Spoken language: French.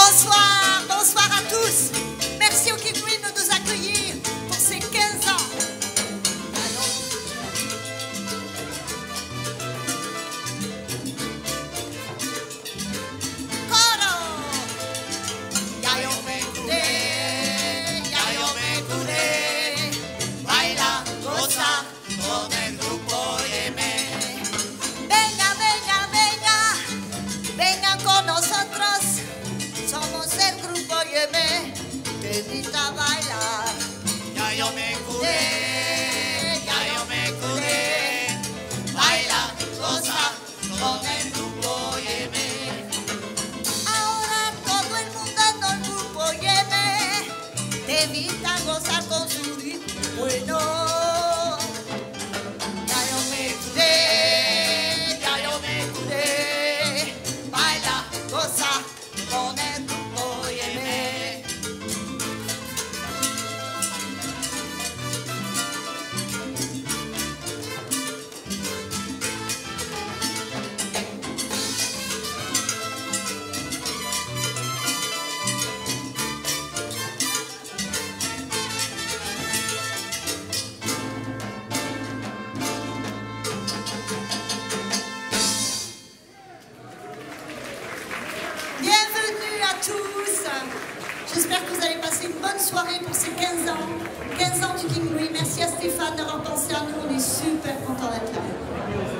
Bonsoir, bonsoir à tous. Merci au King Louis de nous accueillir pour ces 15 ans. Coro. Ya yo me curé, baila, goza con el grupo YM. Venga, venga, venga, vengan con nosotros. Somos el grupo YM, te invita a bailar. Ya yo me curé, baila, goza con el grupo YM. Ahora todo el mundo en el grupo YM te invita a gozar con su ritmo bueno. Ya yo me curé, baila, goza con el grupo YM. Bienvenue à tous. J'espère que vous allez passer une bonne soirée pour ces 15 ans. 15 ans du King Louis. Merci à Stéphane d'avoir pensé à nous. On est super contents d'être là.